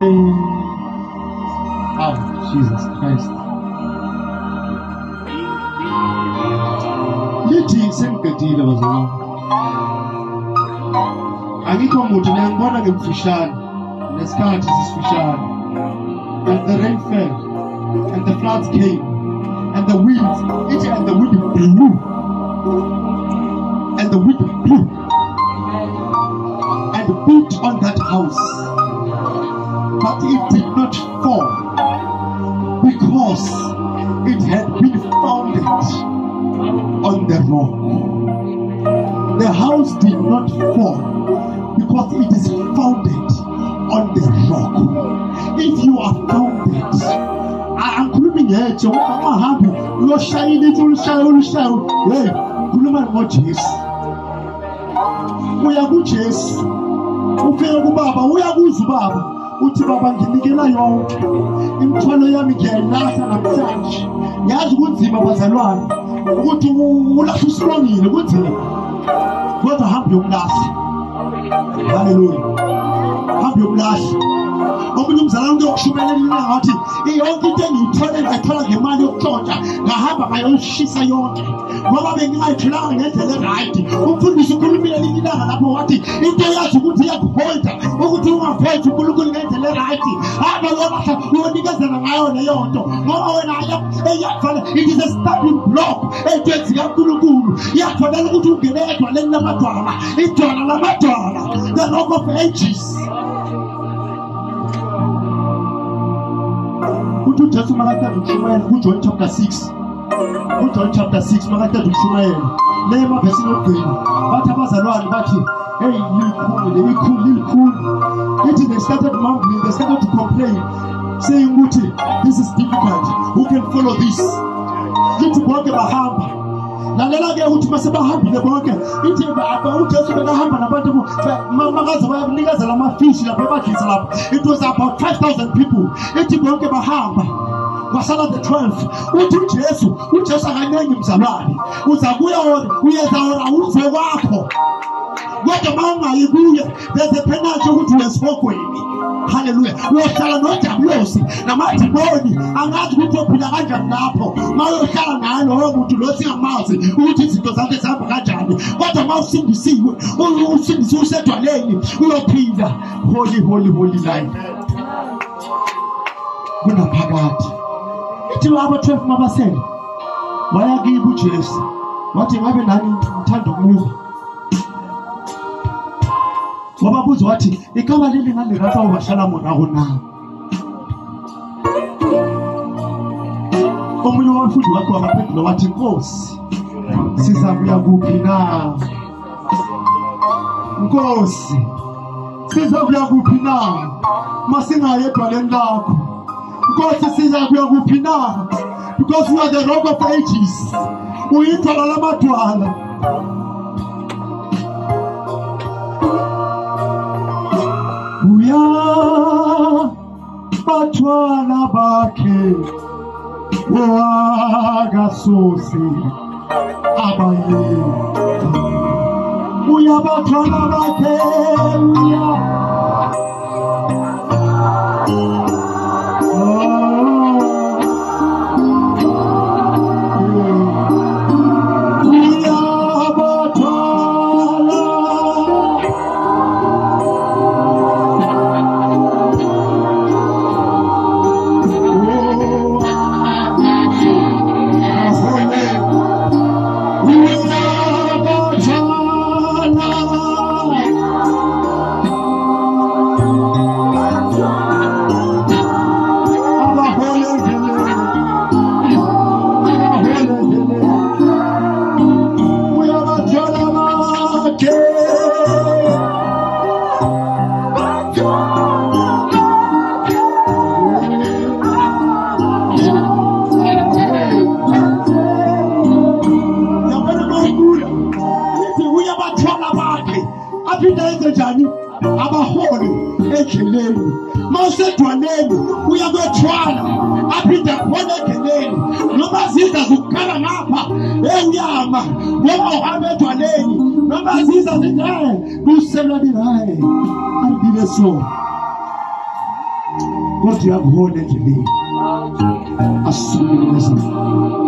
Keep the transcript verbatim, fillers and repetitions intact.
Oh, Jesus Christ. Lithi sengigedile bazalwane. Angikho muntu ngiyangibona ngemfishane. Nesikhathi sisifishane. And the rain fell. And the floods came. And the winds, it and the wind blew. And the wind blew. And beat on that house. But it did not fall. Because it had been founded on the rock. The house did not fall because it is founded on the rock. If you are founded, I'm including here, so I'm happy. You're shining little shadow, shadow. Hey, Kuluma watches. We are good, yes. We feel good, Baba. We are good, Baba. Uthi baba nginikela yonke imthwalo yami ngiyayilahla namhlanje yazi kunzima bazalwane ukuthi ulahla usilongile kunzima kodwa hamba yomlahla haleluya hamba yomlahla omunye umzalwane uyokushumelela ngathi yonke into engiyithole ngayithola ngemali yokutshontsha ngahamba ngayoshisa yonke ngoba bengingayitholanga ngendlela right umfundisi ukhulumile linyilanga lapho wathi into yazi ukuthi iyakuholda ukuthi ungafethi uNkulunkulu ngendlela right hamba yolahla uyonikezela ngayo leyo nto ngoba wena eyakufana it is a starting block etwenzi kaNkulunkulu iyakufanele ukuthi ungene edwaleni lamadwala idwala lamadwala the rock of ages. Uthi uJesu makathatha ukushumayela kuJohn chapter six. uJohn chapter six makathatha ukushumayela le emavesi yokugcina bathi abazalwane bathi hey likhulu likhulu likhulu ithi they started mumbling, they started to complain saying ukuthi this is difficult, who can follow this? Lithi bonke bahamba lalela ke uthi mase bahambile bonke ithi uJesu bekahamba nabantu makaze bayanikezela amafishi lapha ebadlisa lapha. It was about five thousand people. Ithi bonke bahamba wasala the twelve. Uthi uJesu uJesu akanyengi mzalwane uzakuya uyeza uze kwakho kodwa mangayibuye there's a penalty ukuthi wesifokweni. Hallelujah. Uyohlala noJabulosi namadimoni angazi ukuthi uphila kanjani lapho mayohlala naye lowo muntu lo singamazi ukuthi izinto zakhe zihamba kanjani kodwa mawusindisiwe usindisiwe usedwaleni uyophinda holy holy holy life kunaphakade. Ithi labo twelve mabasele wayakiba uJesu wathi ngabe nani ngithanda ukumuva wababuza wathi ikaba leli ngale rapha ubashala mona kona. Omunye wabafundi wakhe wabaphendula wathi Nkosi siza kuya kuphi na? Nkosi siza kuya kuphi na? Masingaye edwaleni lakho. Nkosi siza kuya kuphi na? Because you are the rock of ages. Uyithala lamadwala. Uya batwana bakhe wagasosi abaye uya batwana bakhe uya abaholi egeleni mawusedwaleni uyakwethwala aphinda khona egeleni noma ziza zikukhala ngapha eyama noma uhamba edwaleni noma ziza zithi kusebenza hayi andile so kodwa uyakuhola endleleni asisukumele ngezinto